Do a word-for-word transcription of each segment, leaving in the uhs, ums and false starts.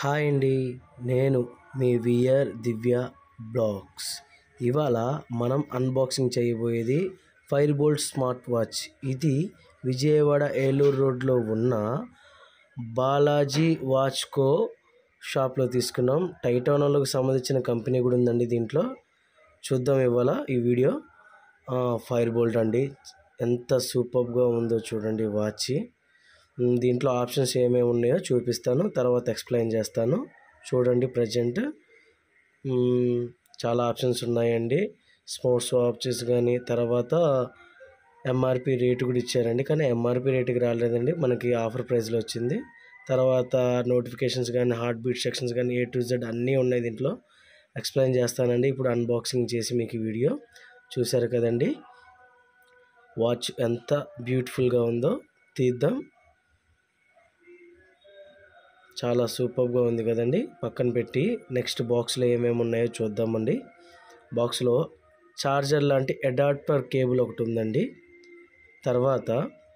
Hi అండి, నేను మీ VR దివ్య blogs. ఇవాళ మనం అన్బాక్సింగ్ చేయబోయేది ఫైర్ బోల్ట్ స్మార్ట్ వాచ్. ఇది విజయవాడ ఏలూరు రోడ్లో ఉన్న బాలాజీ వాచ్ కో షాప్లో తీసుకున్నాం. టైటానోలకు సంబంధించిన కంపెనీ కూడా ఉందండి దీంట్లో. చూద్దాం ఇవాళ ఈ వీడియో. ఫైర్ బోల్ట్ అండి, ఎంత సూపర్గా ఉందో చూడండి వాచ్. దీంట్లో ఆప్షన్స్ ఏమేమి ఉన్నాయో చూపిస్తాను, తర్వాత ఎక్స్ప్లెయిన్ చేస్తాను. చూడండి, ప్రజెంట్ చాలా ఆప్షన్స్ ఉన్నాయండి. స్పోర్ట్స్ వాచెస్ కానీ, తర్వాత ఎంఆర్పి రేటు కూడా ఇచ్చారండి, కానీ ఎంఆర్పి రేటుకి రాలేదండి, మనకి ఆఫర్ ప్రైస్లో వచ్చింది. తర్వాత నోటిఫికేషన్స్ కానీ, హార్ట్ బీట్ సెక్షన్స్ కానీ, ఏ టు జెడ్ అన్నీ ఉన్నాయి దీంట్లో. ఎక్స్ప్లెయిన్ చేస్తానండి ఇప్పుడు అన్బాక్సింగ్ చేసి. మీకు వీడియో చూసారు కదండి, వాచ్ ఎంత బ్యూటిఫుల్గా ఉందో తీద్దాం. చాలా సూపర్గా ఉంది కదండి. పక్కన పెట్టి నెక్స్ట్ బాక్స్లో ఏమేమి ఉన్నాయో చూద్దామండి. బాక్స్లో చార్జర్ లాంటి అడాప్టర్ కేబుల్ ఒకటి ఉందండి. తర్వాత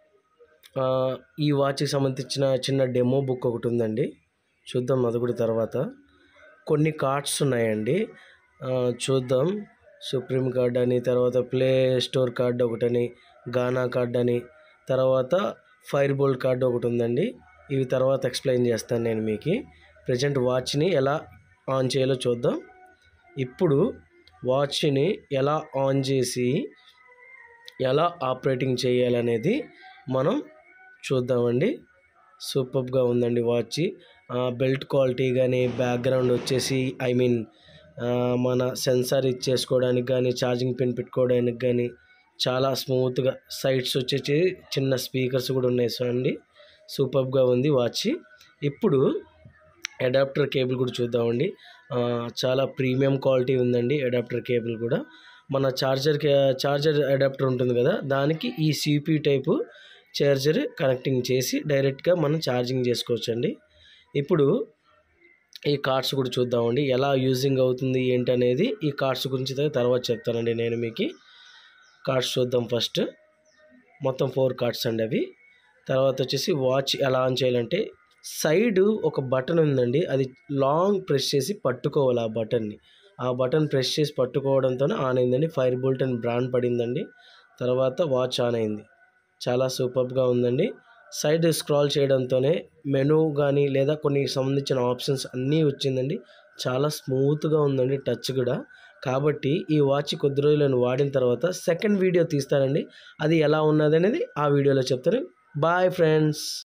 ఈ వాచ్కి సంబంధించిన చిన్న డెమో బుక్ ఒకటి ఉందండి, చూద్దాం అది కూడా. తర్వాత కొన్ని కార్డ్స్ ఉన్నాయండి, చూద్దాం. సుప్రీం కార్డ్ అని, తర్వాత ప్లే స్టోర్ కార్డ్ ఒకటని, గానా కార్డ్ అని, తర్వాత ఫైర్ బోల్ట్ కార్డు ఒకటి ఉందండి. ఇవి తర్వాత ఎక్స్ప్లెయిన్ చేస్తాను నేను మీకు. ప్రజెంట్ వాచ్ని ఎలా ఆన్ చేయాలో చూద్దాం. ఇప్పుడు వాచ్ని ఎలా ఆన్ చేసి ఎలా ఆపరేటింగ్ చేయాలనేది మనం చూద్దామండి. సూపర్గా ఉందండి వాచ్. బెల్ట్ క్వాలిటీ కానీ, బ్యాక్గ్రౌండ్ వచ్చేసి ఐ మీన్ మన సెన్సార్ ఇచ్చేసుకోవడానికి కానీ, ఛార్జింగ్ పిన్ పెట్టుకోవడానికి కానీ చాలా స్మూత్గా. సైడ్స్ వచ్చేసి చిన్న స్పీకర్స్ కూడా ఉన్నాయి చూడండి. సూపర్గా ఉంది వాచ్. ఇప్పుడు అడాప్టర్ కేబుల్ కూడా చూద్దామండి. చాలా ప్రీమియం క్వాలిటీ ఉందండి అడాప్టర్ కేబుల్ కూడా. మన చార్జర్కి చార్జర్ అడాప్టర్ ఉంటుంది కదా, దానికి ఈ సిపి టైపు చార్జర్ కనెక్టింగ్ చేసి డైరెక్ట్గా మనం ఛార్జింగ్ చేసుకోవచ్చండి. ఇప్పుడు ఈ కార్డ్స్ కూడా చూద్దామండి, ఎలా యూజింగ్ అవుతుంది ఏంటి అనేది. ఈ కార్డ్స్ గురించి తర్వాత చెప్తానండి నేను మీకు. కార్డ్స్ చూద్దాం ఫస్ట్. మొత్తం ఫోర్ కార్డ్స్ అండి అవి. తర్వాత వచ్చేసి వాచ్ ఎలా ఆన్ చేయాలంటే, సైడ్ ఒక బటన్ ఉందండి, అది లాంగ్ ప్రెస్ చేసి పట్టుకోవాలి. ఆ బటన్ని ఆ బటన్ ప్రెస్ చేసి పట్టుకోవడంతోనే ఆన్ అయిందండి. ఫైర్ బోల్ట్ అని బ్రాండ్ పడిందండి. తర్వాత వాచ్ ఆన్ అయింది. చాలా సూపర్గా ఉందండి. సైడ్ స్క్రాల్ చేయడంతోనే మెనూ కానీ, లేదా కొన్ని సంబంధించిన ఆప్షన్స్ అన్నీ వచ్చిందండి. చాలా స్మూత్గా ఉందండి టచ్ కూడా. కాబట్టి ఈ వాచ్ కొద్ది రోజులను వాడిన తర్వాత సెకండ్ వీడియో తీస్తానండి, అది ఎలా ఉన్నది అనేది ఆ వీడియోలో చెప్తాను. Bye friends.